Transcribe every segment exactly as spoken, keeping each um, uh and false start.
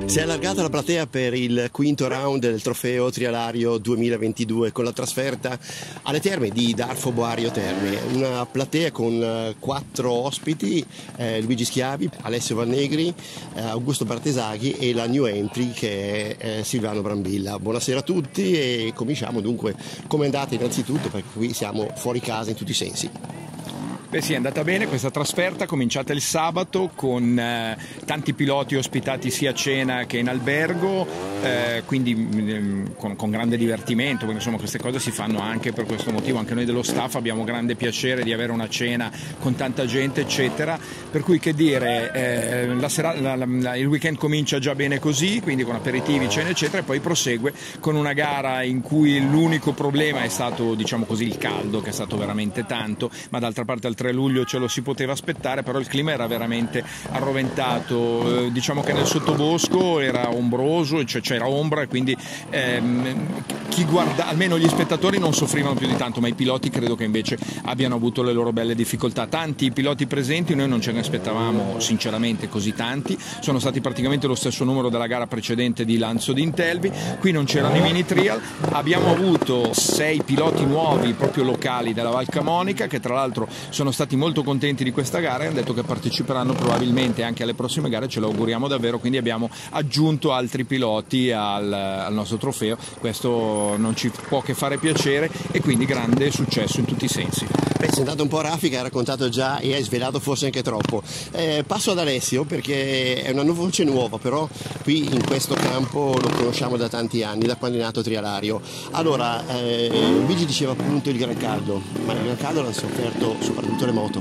Si è allargata la platea per il quinto round del trofeo Trialario duemilaventidue con la trasferta alle terme di Darfo Boario Terme, una platea con quattro ospiti, eh, Luigi Schiavi, Alessio Vannegri, eh, Augusto Bartesaghi e la new entry che è eh, Silvano Brambilla. Buonasera a tutti e cominciamo dunque. Come è andata innanzitutto, perché qui siamo fuori casa in tutti i sensi? Beh sì, è andata bene questa trasferta, cominciata il sabato con eh, tanti piloti ospitati sia a cena che in albergo, eh, quindi mh, con, con grande divertimento, perché insomma queste cose si fanno anche per questo motivo, anche noi dello staff abbiamo grande piacere di avere una cena con tanta gente eccetera, per cui che dire, eh, la sera, la, la, il weekend comincia già bene così, quindi con aperitivi, cene eccetera, e poi prosegue con una gara in cui l'unico problema è stato, diciamo così, il caldo, che è stato veramente tanto, ma d'altra parte al tre luglio ce lo si poteva aspettare, però il clima era veramente arroventato, eh, diciamo che nel sottobosco era ombroso, cioè c'era ombra e quindi ehm, chi guarda, almeno gli spettatori non soffrivano più di tanto, ma i piloti credo che invece abbiano avuto le loro belle difficoltà. Tanti piloti presenti, noi non ce ne aspettavamo sinceramente così tanti, sono stati praticamente lo stesso numero della gara precedente di Lanzo di Intelvi, qui non c'erano i mini trial, abbiamo avuto sei piloti nuovi proprio locali della Val Camonica che tra l'altro sono stati molto contenti di questa gara e hanno detto che parteciperanno probabilmente anche alle prossime gare, ce lo auguriamo davvero, quindi abbiamo aggiunto altri piloti al, al nostro trofeo, questo non ci può che fare piacere e quindi grande successo in tutti i sensi. Beh, sei andato un po' a raffica, hai raccontato già e hai svelato forse anche troppo. Eh, passo ad Alessio perché è una voce nuova, però qui in questo campo lo conosciamo da tanti anni, da quando è nato Trialario. Allora, eh, Luigi diceva appunto il gran caldo, ma il gran caldo l'hanno sofferto soprattutto le moto.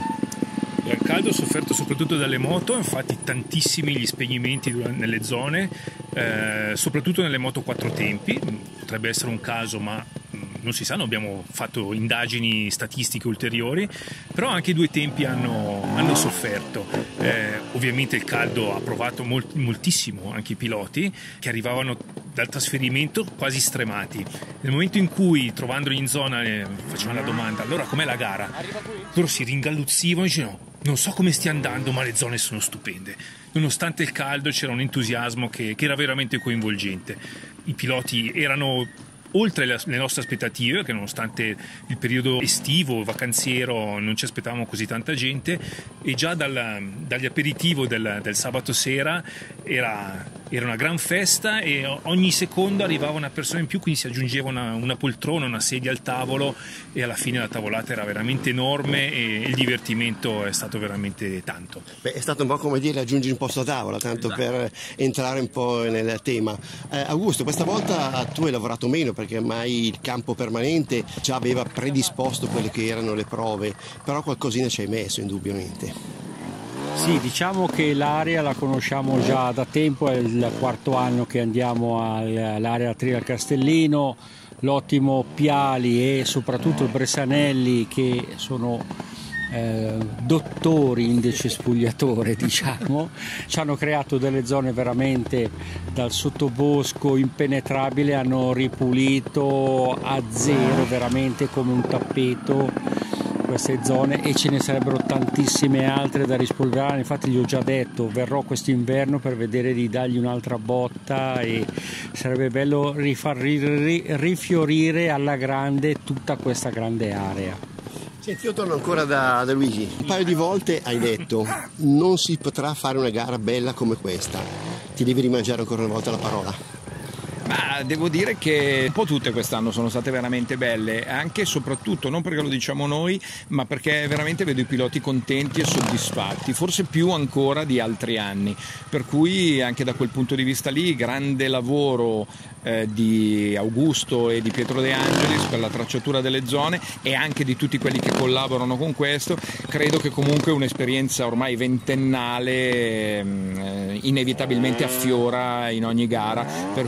Il caldo sofferto soprattutto dalle moto, infatti tantissimi gli spegnimenti nelle zone, eh, soprattutto nelle moto quattro tempi, potrebbe essere un caso ma non si sa, non abbiamo fatto indagini statistiche ulteriori, però anche i due tempi hanno, hanno sofferto. Eh, ovviamente il caldo ha provato molt, moltissimo anche i piloti che arrivavano dal trasferimento quasi stremati. Nel momento in cui, trovandoli in zona, eh, facevano la domanda allora com'è la gara? Loro si ringalluzzivano e dicevano non so come stia andando ma le zone sono stupende. Nonostante il caldo c'era un entusiasmo che, che era veramente coinvolgente. I piloti erano oltre le nostre aspettative, che nonostante il periodo estivo, vacanziero, non ci aspettavamo così tanta gente, e già dal, dagli aperitivo del, del sabato sera era, era una gran festa e ogni secondo arrivava una persona in più, quindi si aggiungeva una, una poltrona, una sedia al tavolo e alla fine la tavolata era veramente enorme e il divertimento è stato veramente tanto. Beh, è stato un po' come dire aggiungi un posto a tavola, tanto esatto, per entrare un po' nel tema. Eh, Augusto, questa volta tu hai lavorato meno perché ormai il campo permanente già aveva predisposto quelle che erano le prove, però qualcosina ci hai messo indubbiamente. Sì, diciamo che l'area la conosciamo già da tempo, è il quarto anno che andiamo all'area Trial Castellino, l'ottimo Piali e soprattutto il Bressanelli che sono Eh, dottori in decespugliatore, diciamo, ci hanno creato delle zone veramente dal sottobosco impenetrabile, hanno ripulito a zero veramente come un tappeto queste zone e ce ne sarebbero tantissime altre da rispolverare. Infatti gli ho già detto verrò quest'inverno per vedere di dargli un'altra botta e sarebbe bello rifar rifiorire alla grande tutta questa grande area. Senti, io torno ancora da, da Luigi. Un paio di volte hai detto non si potrà fare una gara bella come questa. Ti devi rimangiare ancora una volta la parola. Ma devo dire che un po' tutte quest'anno sono state veramente belle, anche e soprattutto non perché lo diciamo noi, ma perché veramente vedo i piloti contenti e soddisfatti, forse più ancora di altri anni, per cui anche da quel punto di vista lì grande lavoro eh, di Augusto e di Pietro De Angelis per la tracciatura delle zone e anche di tutti quelli che collaborano con questo. Credo che comunque un'esperienza ormai ventennale eh, inevitabilmente affiora in ogni gara, per cui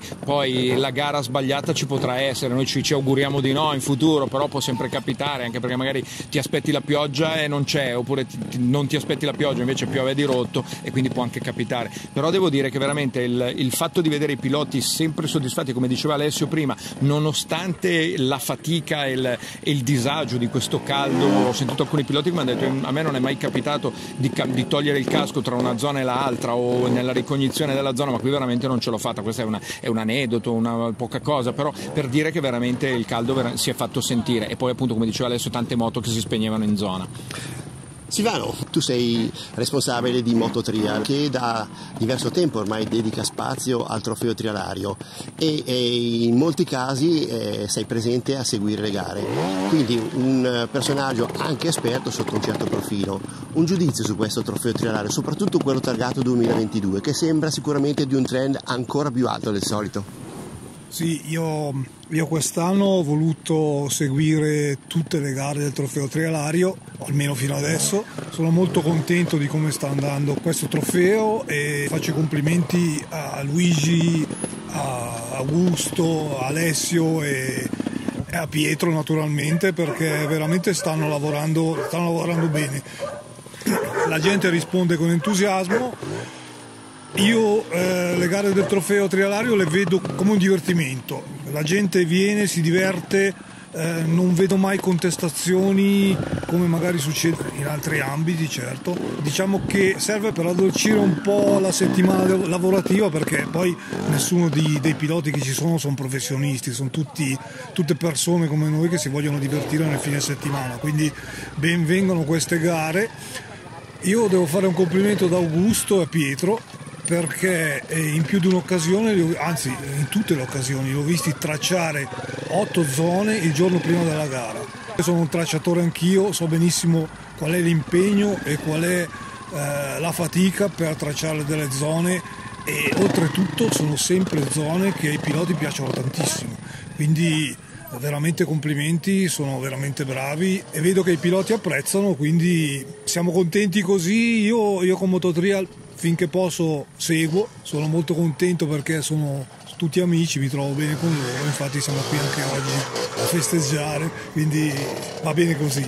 poi la gara sbagliata ci potrà essere, noi ci, ci auguriamo di no in futuro, però può sempre capitare, anche perché magari ti aspetti la pioggia e non c'è, oppure ti, ti, non ti aspetti la pioggia invece piove di rotto, e quindi può anche capitare. Però devo dire che veramente il, il fatto di vedere i piloti sempre soddisfatti, come diceva Alessio prima, nonostante la fatica e il, e il disagio di questo caldo. Ho sentito alcuni piloti che mi hanno detto: a me non è mai capitato di, di togliere il casco tra una zona e l'altra o nella ricognizione della zona, ma qui veramente non ce l'ho fatta. Questo è, una, è un aneddoto, una poca cosa, però per dire che veramente il caldo si è fatto sentire. E poi appunto, come diceva Alessio, tante moto che si spegnevano in zona. Silvano, tu sei responsabile di Moto Trial, che da diverso tempo ormai dedica spazio al trofeo trialario e, e in molti casi eh, sei presente a seguire le gare, quindi un personaggio anche esperto sotto un certo profilo. Un giudizio su questo trofeo trialario, soprattutto quello targato duemilaventidue, che sembra sicuramente di un trend ancora più alto del solito. Sì, io, io quest'anno ho voluto seguire tutte le gare del trofeo trialario, almeno fino adesso. Sono molto contento di come sta andando questo trofeo e faccio i complimenti a Luigi, a Augusto, a Alessio e, e a Pietro naturalmente, perché veramente stanno lavorando, stanno lavorando bene. La gente risponde con entusiasmo. Io eh, le gare del trofeo trialario le vedo come un divertimento, la gente viene, si diverte, eh, non vedo mai contestazioni come magari succede in altri ambiti, certo. Diciamo che serve per addolcire un po' la settimana lavorativa, perché poi nessuno di, dei piloti che ci sono sono professionisti, sono tutti, tutte persone come noi che si vogliono divertire nel fine settimana, quindi ben vengano queste gare. Io devo fare un complimento ad Augusto e a Pietro, perché in più di un'occasione, anzi in tutte le occasioni, li ho visti tracciare otto zone il giorno prima della gara. Io sono un tracciatore anch'io, so benissimo qual è l'impegno e qual è eh, la fatica per tracciare delle zone, e oltretutto sono sempre zone che ai piloti piacciono tantissimo, quindi veramente complimenti, sono veramente bravi e vedo che i piloti apprezzano, quindi siamo contenti così. Io, io con Moto Trial finché posso seguo, sono molto contento perché sono tutti amici, mi trovo bene con loro, infatti siamo qui anche oggi a festeggiare, quindi va bene così.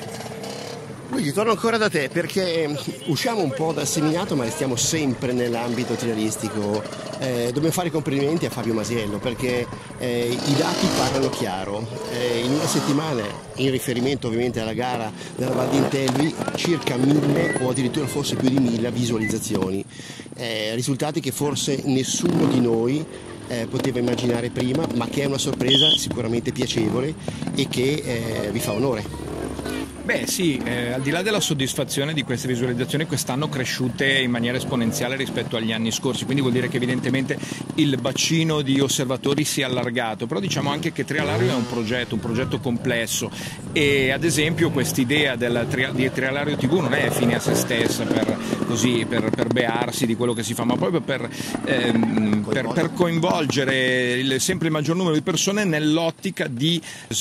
Luigi, torno ancora da te perché usciamo un po' dal seminato ma restiamo sempre nell'ambito trialistico. Eh, dobbiamo fare i complimenti a Fabio Masiello perché eh, i dati parlano chiaro. Eh, in una settimana, in riferimento ovviamente alla gara della Val d'Intelvi, circa mille o addirittura forse più di mille visualizzazioni. Eh, risultati che forse nessuno di noi Eh, poteva immaginare prima, ma che è una sorpresa sicuramente piacevole e che eh, vi fa onore. Beh sì, eh, al di là della soddisfazione di queste visualizzazioni, quest'anno cresciute in maniera esponenziale rispetto agli anni scorsi, quindi vuol dire che evidentemente il bacino di osservatori si è allargato, però diciamo anche che Trialario è un progetto, un progetto complesso, e ad esempio quest'idea del tri- di Trialario tivù non è fine a se stessa per, così, per, per bearsi di quello che si fa, ma proprio per, ehm, per, per coinvolgere il, sempre il maggior numero di persone nell'ottica di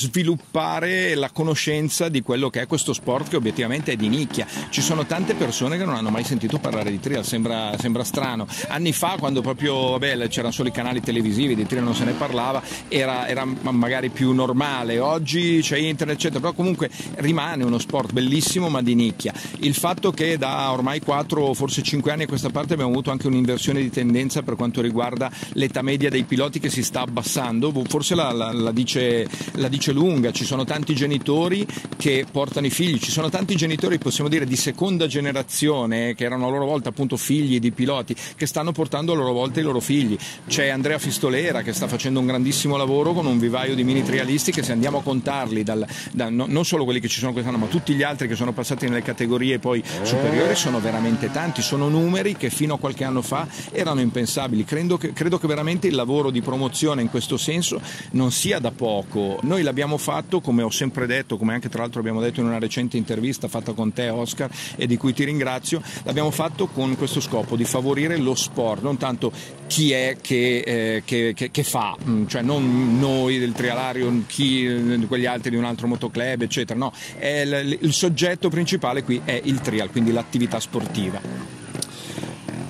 sviluppare la conoscenza di quello che è questo sport, che obiettivamente è di nicchia. Ci sono tante persone che non hanno mai sentito parlare di trial, sembra, sembra strano. Anni fa, quando proprio vabbè, c'erano solo i canali televisivi, di trial non se ne parlava, era, era magari più normale. Oggi c'è internet eccetera, però comunque rimane uno sport bellissimo ma di nicchia. Il fatto che da ormai quattro, forse cinque anni a questa parte abbiamo avuto anche un'inversione di tendenza per quanto riguarda l'età media dei piloti, che si sta abbassando, forse la, la, la, dice, la dice lunga. Ci sono tanti genitori che portano i figli, ci sono tanti genitori, possiamo dire, di seconda generazione, che erano a loro volta appunto figli di piloti, che stanno portando a loro volta i loro figli. C'è Andrea Fistolera che sta facendo un grandissimo lavoro con un vivaio di mini trialisti che, se andiamo a contarli, dal, da, no, non solo quelli che ci sono quest'anno ma tutti gli altri che sono passati nelle categorie poi superiori, sono veramente tanti, sono numeri che fino a qualche anno fa erano impensabili. Credo che, credo che veramente il lavoro di promozione in questo senso non sia da poco. Noi l'abbiamo fatto, come ho sempre detto, come anche tra l'altro abbiamo detto in una recente intervista fatta con te, Oscar, e di cui ti ringrazio, l'abbiamo fatto con questo scopo di favorire lo sport, non tanto chi è che, eh, che, che, che fa, cioè non noi del Trialario, chi, quegli altri di un altro motoclub eccetera, no, è il, il soggetto principale qui è il trial, quindi l'attività sportiva.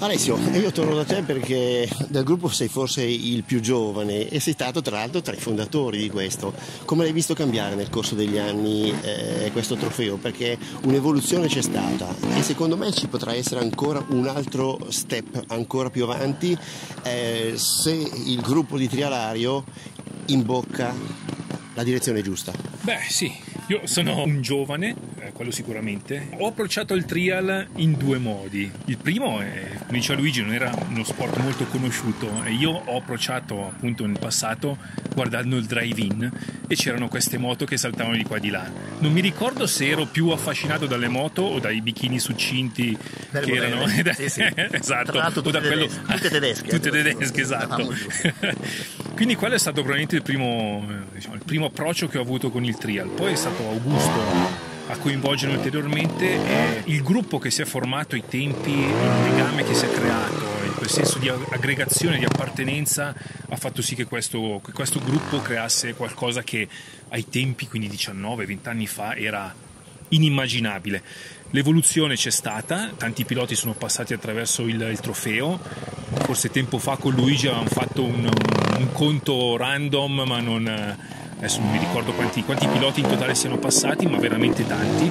Alessio, io torno da te perché del gruppo sei forse il più giovane e sei stato tra l'altro tra i fondatori di questo. Come l'hai visto cambiare nel corso degli anni eh, questo trofeo? Perché un'evoluzione c'è stata e secondo me ci potrà essere ancora un altro step ancora più avanti eh, se il gruppo di Trialario imbocca la direzione giusta. Beh sì, io sono un giovane, eh, quello sicuramente. Ho approcciato il trial in due modi. Il primo, è, come diceva Luigi, non era uno sport molto conosciuto e io ho approcciato appunto nel passato guardando il drive-in e c'erano queste moto che saltavano di qua e di là. Non mi ricordo se ero più affascinato dalle moto o dai bikini succinti Belle che erano sì, sì. esatto, Tra l'altro o da quello... tedesche, tutte tedesche. tutte tedesche, esatto. Quindi quello è stato probabilmente il primo, diciamo, il primo approccio che ho avuto con il trial. Poi è stato Augusto a coinvolgere ulteriormente e il gruppo che si è formato, i tempi, il legame che si è creato, quel senso di aggregazione, di appartenenza ha fatto sì che questo, che questo gruppo creasse qualcosa che ai tempi, quindi diciannove venti anni fa, era inimmaginabile. L'evoluzione c'è stata, tanti piloti sono passati attraverso il, il trofeo, forse tempo fa con Luigi avevamo fatto un, un, un conto random, ma non, adesso non mi ricordo quanti, quanti piloti in totale siano passati, ma veramente tanti,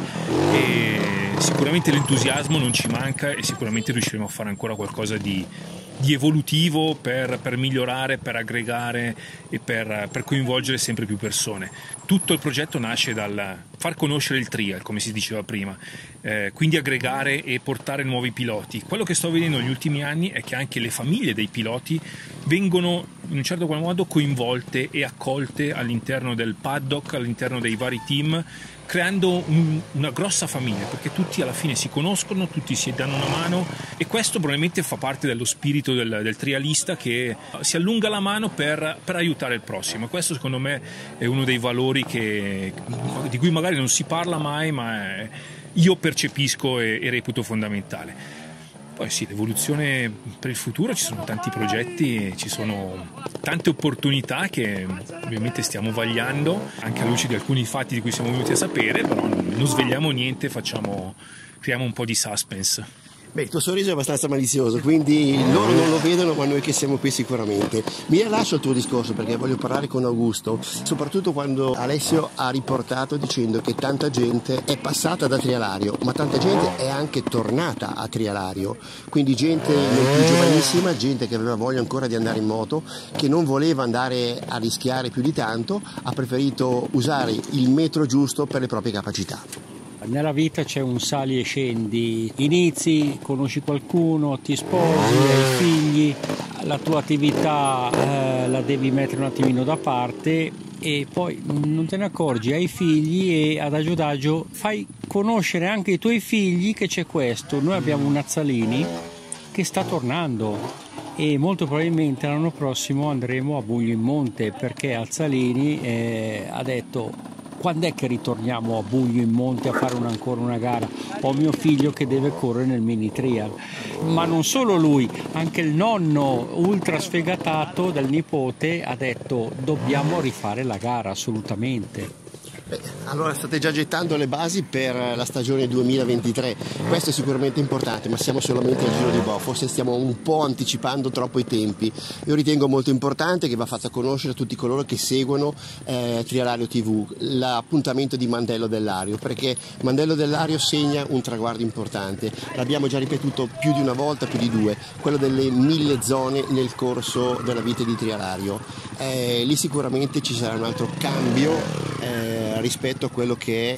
e sicuramente l'entusiasmo non ci manca e sicuramente riusciremo a fare ancora qualcosa di, di evolutivo per, per migliorare, per aggregare e per, per coinvolgere sempre più persone. Tutto il progetto nasce dal far conoscere il trial, come si diceva prima, eh, quindi aggregare e portare nuovi piloti. Quello che sto vedendo negli ultimi anni è che anche le famiglie dei piloti vengono in un certo qual modo coinvolte e accolte all'interno del paddock, all'interno dei vari team, creando un, una grossa famiglia, perché tutti alla fine si conoscono, tutti si danno una mano e questo probabilmente fa parte dello spirito del, del trialista che si allunga la mano per, per aiutare il prossimo. Questo secondo me è uno dei valori che, di cui magari non si parla mai, ma è, io percepisco e, e reputo fondamentale. Poi sì, l'evoluzione per il futuro, ci sono tanti progetti, ci sono tante opportunità che ovviamente stiamo vagliando, anche alla luce di alcuni fatti di cui siamo venuti a sapere, però non svegliamo niente, facciamo, creiamo un po' di suspense. Beh, il tuo sorriso è abbastanza malizioso, quindi loro non lo vedono, ma noi che siamo qui sicuramente. Mi rilascio al tuo discorso perché voglio parlare con Augusto, soprattutto quando Alessio ha riportato dicendo che tanta gente è passata da Trialario, ma tanta gente è anche tornata a Trialario, quindi gente non più giovanissima, gente che aveva voglia ancora di andare in moto, che non voleva andare a rischiare più di tanto, ha preferito usare il metro giusto per le proprie capacità. Nella vita c'è un sali e scendi, inizi, conosci qualcuno, ti sposi, hai figli, la tua attività eh, la devi mettere un attimino da parte e poi non te ne accorgi, hai figli e adagio adagio fai conoscere anche ai tuoi figli che c'è questo. Noi abbiamo un Azzalini che sta tornando e molto probabilmente l'anno prossimo andremo a Buglio in Monte perché Azzalini eh, ha detto: quando è che ritorniamo a Buglio in Monte a fare una, ancora una gara? Ho mio figlio che deve correre nel mini trial. Ma non solo lui, anche il nonno ultra sfegatato del nipote ha detto: dobbiamo rifare la gara assolutamente. Beh, allora state già gettando le basi per la stagione duemilaventitré, questo è sicuramente importante, ma siamo solamente al giro di boa, forse stiamo un po' anticipando troppo i tempi. Io ritengo molto importante che va fatta conoscere a tutti coloro che seguono eh, Trialario tivù l'appuntamento di Mandello del Lario, perché Mandello del Lario segna un traguardo importante, l'abbiamo già ripetuto più di una volta, più di due, quello delle mille zone nel corso della vita di Trialario. Eh, lì sicuramente ci sarà un altro cambio eh, rispetto a quello che è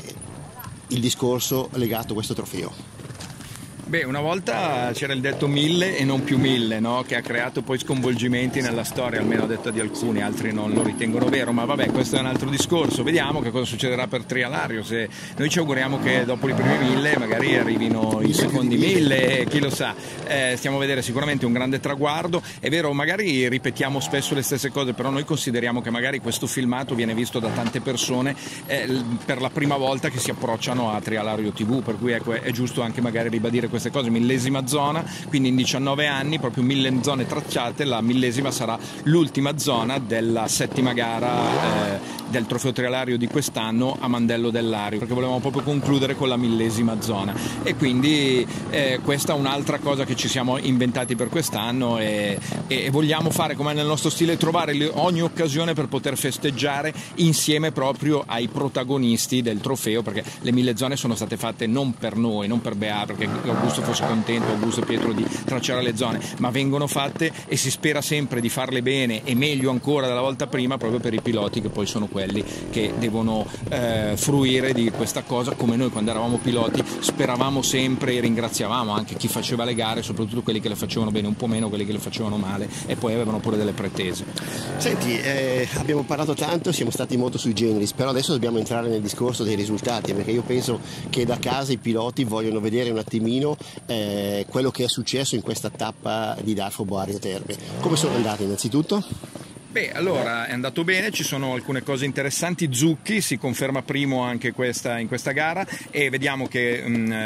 il discorso legato a questo trofeo. Beh, una volta c'era il detto mille e non più mille, no? Che ha creato poi sconvolgimenti nella storia, almeno a detta di alcuni, altri non lo ritengono vero, ma vabbè, questo è un altro discorso. Vediamo che cosa succederà per Trialario. Se noi ci auguriamo che dopo i primi mille magari arrivino i secondi mille, chi lo sa. Eh, stiamo a vedere sicuramente un grande traguardo. È vero, magari ripetiamo spesso le stesse cose, però noi consideriamo che magari questo filmato viene visto da tante persone eh, per la prima volta che si approcciano a Trialario tivù, per cui ecco, è giusto anche magari ribadire queste cose. Millesima zona, quindi in diciannove anni, proprio mille zone tracciate, la millesima sarà l'ultima zona della settima gara eh, del trofeo trialario di quest'anno a Mandello del Lario, perché volevamo proprio concludere con la millesima zona, e quindi eh, questa è un'altra cosa che ci siamo inventati per quest'anno, e, e vogliamo fare come nel nostro stile, trovare ogni occasione per poter festeggiare insieme proprio ai protagonisti del trofeo, perché le mille zone sono state fatte non per noi, non per Bea, perché Augusto fosse contento, Augusto e Pietro, di tracciare le zone, ma vengono fatte e si spera sempre di farle bene e meglio ancora della volta prima, proprio per i piloti, che poi sono quelli che devono eh, fruire di questa cosa, come noi quando eravamo piloti speravamo sempre e ringraziavamo anche chi faceva le gare, soprattutto quelli che le facevano bene, un po' meno quelli che le facevano male, e poi avevano pure delle pretese. Senti, eh, abbiamo parlato tanto, siamo stati molto sui generis, però adesso dobbiamo entrare nel discorso dei risultati, perché io penso che da casa i piloti vogliono vedere un attimino eh, quello che è successo in questa tappa di Darfo Boario Terme. Come sono andati innanzitutto? Beh, allora è andato bene, ci sono alcune cose interessanti. Zucchi si conferma primo anche questa, in questa gara, e vediamo che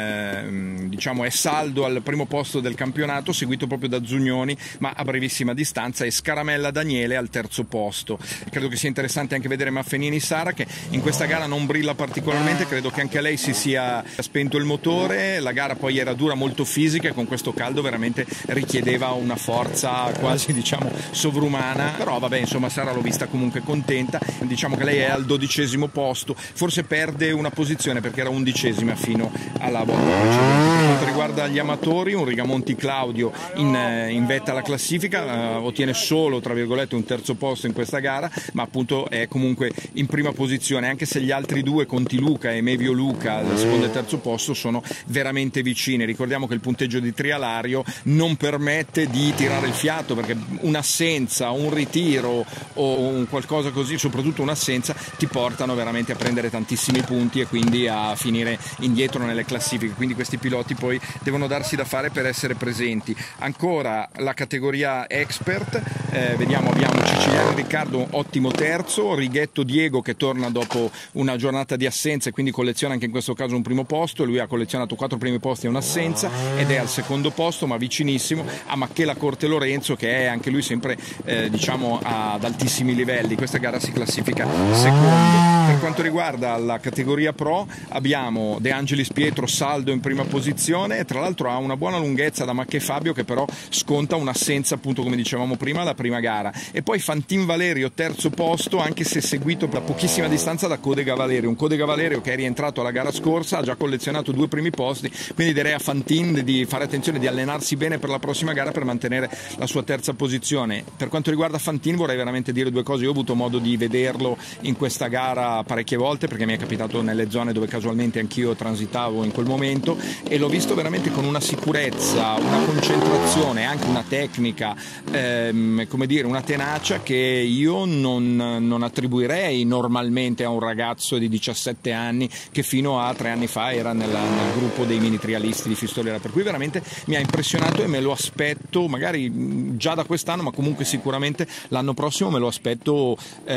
mh, diciamo è saldo al primo posto del campionato, seguito proprio da Zugnoni ma a brevissima distanza, e Scaramella Daniele al terzo posto. Credo che sia interessante anche vedere Maffenini Sara, che in questa gara non brilla particolarmente, credo che anche lei si sia spento il motore, la gara poi era dura, molto fisica, e con questo caldo veramente richiedeva una forza quasi diciamo sovrumana, però vabbè, insomma Sara l'ho vista comunque contenta. Diciamo che lei è al dodicesimo posto, forse perde una posizione perché era undicesima fino alla volta precedente. Per quanto riguarda gli amatori, un Rigamonti Claudio in, in vetta alla classifica, eh, ottiene solo tra virgolette un terzo posto in questa gara, ma appunto è comunque in prima posizione, anche se gli altri due, Conti Luca e Mevio Luca, al secondo e terzo posto, sono veramente vicini. Ricordiamo che il punteggio di trialario non permette di tirare il fiato, perché un'assenza, un ritiro o un qualcosa così, soprattutto un'assenza, ti portano veramente a prendere tantissimi punti e quindi a finire indietro nelle classifiche, quindi questi piloti poi devono darsi da fare per essere presenti. Ancora la categoria expert, eh, vediamo, abbiamo Ciciliano Riccardo, ottimo terzo, Righetto Diego che torna dopo una giornata di assenza e quindi colleziona anche in questo caso un primo posto, lui ha collezionato quattro primi posti e un'assenza ed è al secondo posto, ma vicinissimo a Macchela Corte Lorenzo, che è anche lui sempre eh, diciamo a ad altissimi livelli. Questa gara si classifica secondo. Per quanto riguarda la categoria Pro abbiamo De Angelis Pietro saldo in prima posizione, e tra l'altro ha una buona lunghezza da Macche Fabio, che però sconta un'assenza, appunto come dicevamo prima, alla prima gara, e poi Fantin Valerio terzo posto, anche se seguito da pochissima distanza da Codega Valerio, un Codega Valerio che è rientrato alla gara scorsa, ha già collezionato due primi posti, quindi direi a Fantin di fare attenzione, di allenarsi bene per la prossima gara per mantenere la sua terza posizione. Per quanto riguarda Fantin vorrei veramente dire due cose. Io ho avuto modo di vederlo in questa gara parecchie volte, perché mi è capitato nelle zone dove casualmente anch'io transitavo in quel momento, e l'ho visto veramente con una sicurezza, una concentrazione, anche una tecnica, ehm, come dire, una tenacia che io non, non attribuirei normalmente a un ragazzo di diciassette anni che fino a tre anni fa era nella, nel gruppo dei mini trialisti di Fistolera, per cui veramente mi ha impressionato e me lo aspetto magari già da quest'anno, ma comunque sicuramente l'anno prossimo me lo aspetto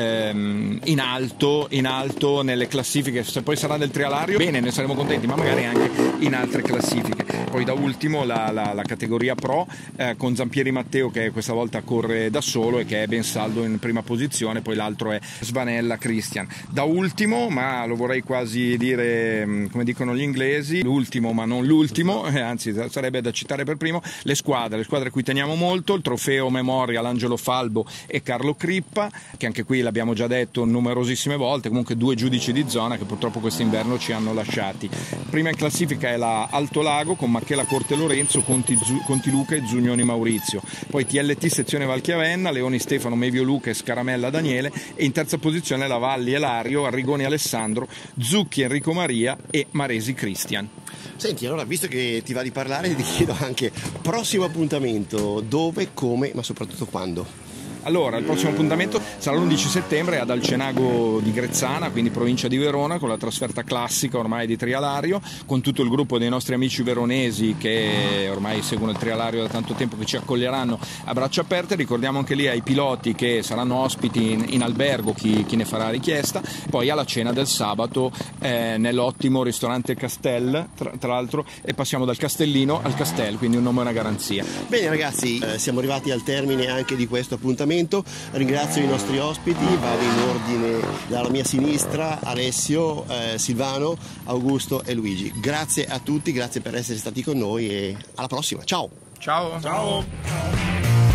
ehm, in alto, in alto nelle classifiche. Se poi sarà del trialario, bene, ne saremo contenti, ma magari anche in altre classifiche. Poi da ultimo la, la, la categoria Pro eh, con Zampieri Matteo, che questa volta corre da solo e che è ben saldo in prima posizione, poi l'altro è Svanella Christian. Da ultimo, ma lo vorrei quasi dire come dicono gli inglesi, l'ultimo ma non l'ultimo, eh, anzi sarebbe da citare per primo, le squadre, le squadre a cui teniamo molto, il trofeo Memorial Angelo Falbo e Carlo Crippa, che anche qui l'abbiamo già detto numerosissime volte, comunque due giudici di zona che purtroppo quest'inverno ci hanno lasciati. Prima in classifica è la Alto Lago con Macchela Corte Lorenzo, Conti, Conti Luca e Zugnoni Maurizio, poi T L T sezione Valchiavenna, Leoni Stefano, Mevio Luca e Scaramella Daniele, e in terza posizione la Valli Elario, Arrigoni Alessandro, Zucchi Enrico Maria e Maresi Cristian. Senti, allora, visto che ti va di parlare, ti chiedo anche prossimo appuntamento, dove, come, ma soprattutto quando? Allora, il prossimo appuntamento sarà l'undici settembre ad Alcenago di Grezzana, quindi provincia di Verona, con la trasferta classica ormai di trialario, con tutto il gruppo dei nostri amici veronesi che ormai seguono il trialario da tanto tempo, che ci accoglieranno a braccia aperte. Ricordiamo anche lì ai piloti che saranno ospiti in, in albergo, chi, chi ne farà richiesta, poi alla cena del sabato eh, nell'ottimo ristorante Castel, tra, tra l'altro, e passiamo dal Castellino al Castel, quindi un nome e una garanzia. Bene ragazzi, eh, siamo arrivati al termine anche di questo appuntamento. appuntamento. Ringrazio i nostri ospiti, vado in ordine dalla mia sinistra: Alessio, eh, Silvano, Augusto e Luigi. Grazie a tutti, grazie per essere stati con noi e alla prossima. Ciao! Ciao! Ciao!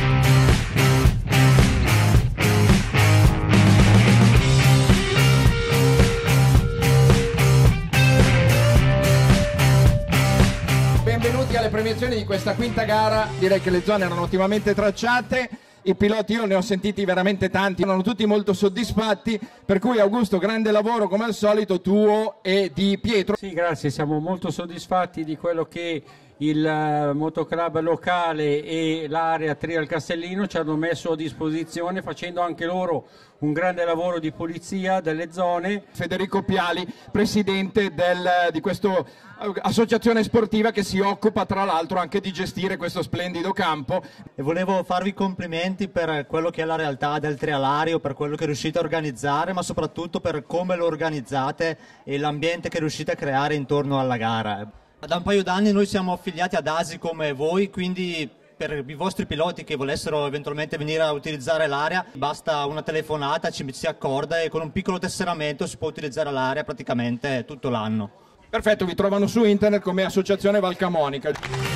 Benvenuti alle premiazioni di questa quinta gara. Direi che le zone erano ottimamente tracciate, i piloti io ne ho sentiti veramente tanti, erano tutti molto soddisfatti, per cui Augusto, grande lavoro come al solito tuo e di Pietro. Sì, grazie, siamo molto soddisfatti di quello che il motoclub locale e l'area Trial Castellino ci hanno messo a disposizione, facendo anche loro un grande lavoro di pulizia delle zone. Federico Piali, presidente del, di questa associazione sportiva che si occupa tra l'altro anche di gestire questo splendido campo. E volevo farvi complimenti per quello che è la realtà del trialario, per quello che riuscite a organizzare, ma soprattutto per come lo organizzate e l'ambiente che riuscite a creare intorno alla gara. Da un paio d'anni noi siamo affiliati ad A S I come voi, quindi per i vostri piloti che volessero eventualmente venire a utilizzare l'area basta una telefonata, ci si accorda e con un piccolo tesseramento si può utilizzare l'area praticamente tutto l'anno. Perfetto, vi trovano su internet come Associazione Valcamonica.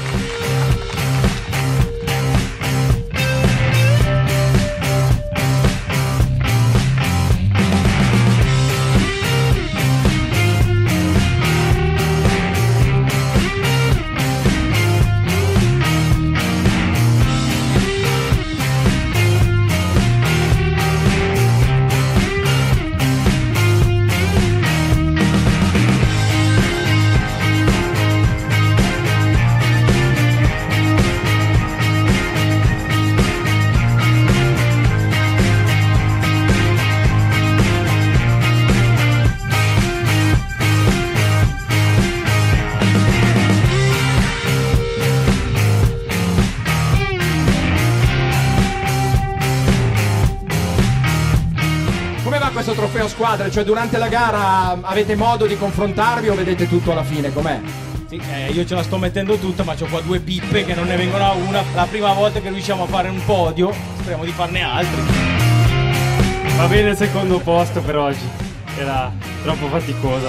Questo trofeo squadre, cioè durante la gara avete modo di confrontarvi o vedete tutto alla fine, com'è? Sì, eh, io ce la sto mettendo tutta, ma c'ho qua due pippe che non ne vengono a una. La prima volta che riusciamo a fare un podio, speriamo di farne altri. Va bene il secondo posto per oggi, era troppo faticosa.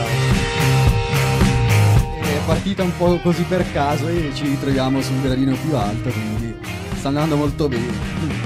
È partita un po' così per caso e ci ritroviamo sul gradino più alto, quindi sta andando molto bene.